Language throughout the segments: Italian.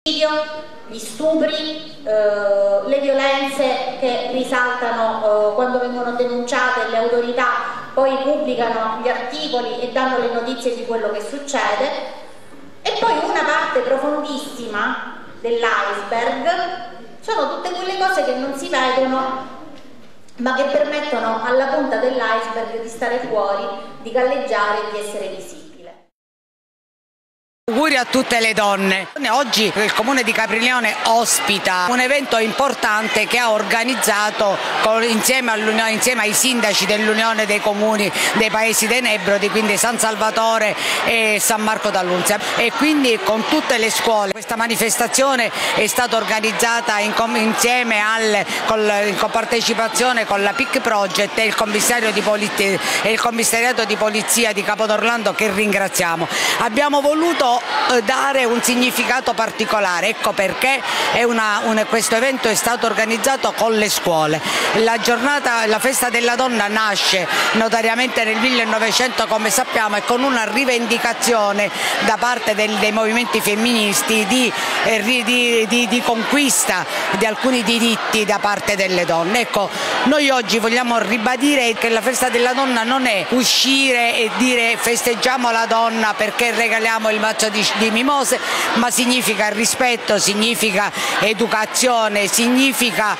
Gli stupri, le violenze che risaltano quando vengono denunciate, le autorità poi pubblicano gli articoli e danno le notizie di quello che succede, e poi una parte profondissima dell'iceberg sono tutte quelle cose che non si vedono ma che permettono alla punta dell'iceberg di stare fuori, di galleggiare e di essere visibile. Auguri a tutte le donne. Oggi il Comune di Caprileone ospita un evento importante che ha organizzato insieme ai sindaci dell'Unione dei Comuni dei Paesi dei Nebrodi, quindi San Salvatore e San Marco d'Annunzia, e quindi con tutte le scuole. Questa manifestazione è stata organizzata insieme in partecipazione con la PIC Project e il commissariato di polizia di Capodorlando, che ringraziamo. Abbiamo voluto dare un significato particolare, ecco perché questo evento è stato organizzato con le scuole. La festa della donna nasce notariamente nel 1900, come sappiamo, e con una rivendicazione da parte dei movimenti femministi di conquista di alcuni diritti da parte delle donne. Ecco, noi oggi vogliamo ribadire che la festa della donna non è uscire e dire festeggiamo la donna perché regaliamo il mazzo di mimose, ma significa rispetto, significa educazione, significa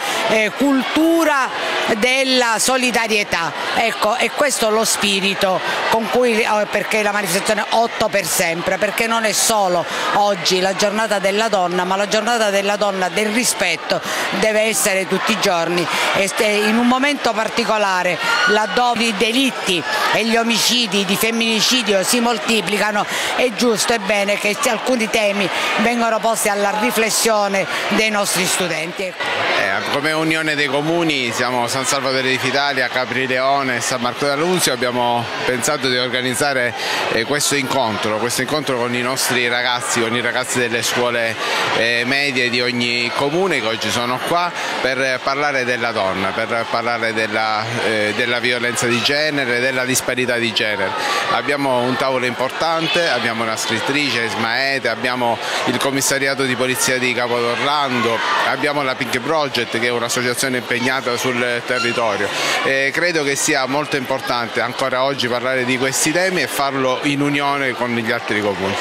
cultura della solidarietà. Ecco, è questo lo spirito con cui, perché la manifestazione 8 per sempre, perché non è solo oggi la giornata della donna, ma la giornata della donna del rispetto deve essere tutti i giorni, e in un momento particolare laddove i delitti e gli omicidi di femminicidio si moltiplicano, è giusto e bene che alcuni temi vengano posti alla riflessione dei nostri studenti. Come Unione dei Comuni siamo San Salvatore di Fitalia, Caprileone e San Marco d'Annunzia, abbiamo pensato di organizzare questo incontro con i nostri ragazzi, con i ragazzi delle scuole medie di ogni comune che oggi sono qua per parlare della donna, per parlare della violenza di genere, della disparità di genere. Abbiamo un tavolo importante, abbiamo una scrittrice, Ismaete, abbiamo il commissariato di polizia di Capodorlando, abbiamo la Pink Project, che è un'associazione impegnata sul territorio. Credo che sia molto importante ancora oggi parlare di questi temi e farlo in unione con gli altri comuni.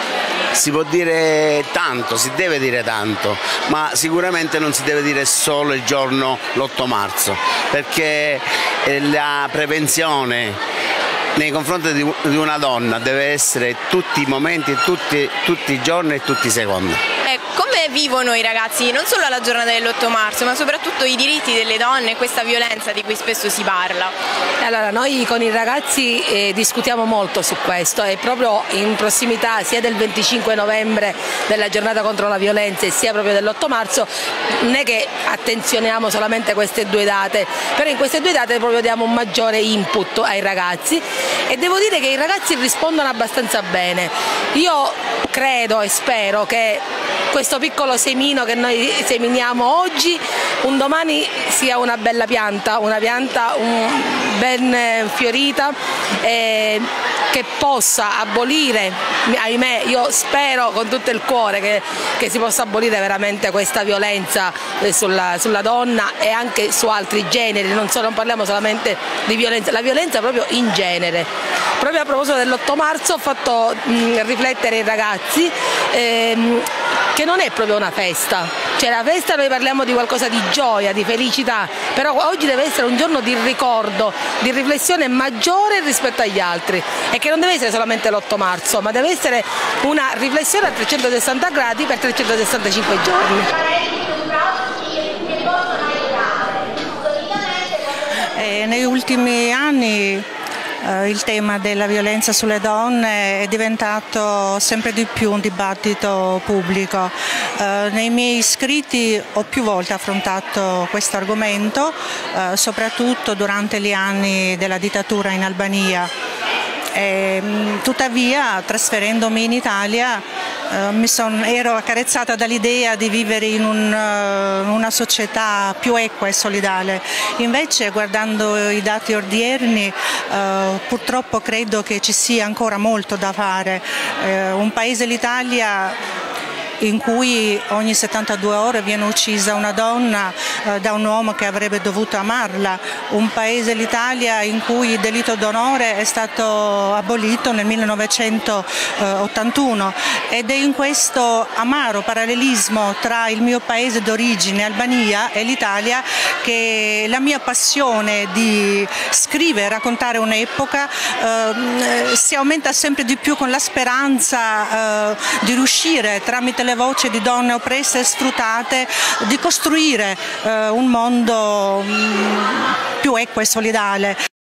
Si può dire tanto, si deve dire tanto, ma sicuramente non si deve dire solo il giorno l'8 marzo, perché la prevenzione nei confronti di una donna deve essere tutti i momenti, tutti i giorni e tutti i secondi. Come vivono i ragazzi non solo la giornata dell'8 marzo, ma soprattutto i diritti delle donne e questa violenza di cui spesso si parla? Allora, noi con i ragazzi discutiamo molto su questo, e proprio in prossimità sia del 25 novembre della giornata contro la violenza e sia proprio dell'8 marzo, non è che attenzioniamo solamente queste due date, però in queste due date proprio diamo un maggiore input ai ragazzi, e devo dire che i ragazzi rispondono abbastanza bene. Io credo e spero che questo piccolo semino che noi seminiamo oggi, un domani sia una bella pianta, una pianta ben fiorita, che possa abolire, ahimè, io spero con tutto il cuore che si possa abolire veramente questa violenza sulla donna e anche su altri generi. Non parliamo solamente di violenza, la violenza proprio in genere. Proprio a proposito dell'8 marzo ho fatto riflettere i ragazzi che non è proprio una festa, cioè la festa noi parliamo di qualcosa di gioia, di felicità, però oggi deve essere un giorno di ricordo, di riflessione maggiore rispetto agli altri, e che non deve essere solamente l'8 marzo, ma deve essere una riflessione a 360 gradi per 365 giorni. Negli ultimi anni il tema della violenza sulle donne è diventato sempre di più un dibattito pubblico. Nei miei scritti ho più volte affrontato questo argomento, soprattutto durante gli anni della dittatura in Albania. Tuttavia, trasferendomi in Italia, ero accarezzata dall'idea di vivere in una società più equa e solidale. Invece, guardando i dati odierni, purtroppo credo che ci sia ancora molto da fare. Un paese, l'Italia, in cui ogni 72 ore viene uccisa una donna da un uomo che avrebbe dovuto amarla, un paese, l'Italia, in cui il delitto d'onore è stato abolito nel 1981, ed è in questo amaro parallelismo tra il mio paese d'origine, Albania, e l'Italia, che la mia passione di scrivere, raccontare un'epoca si aumenta sempre di più, con la speranza di riuscire, tramite le voci di donne oppresse e sfruttate, di costruire un mondo più equo e solidale.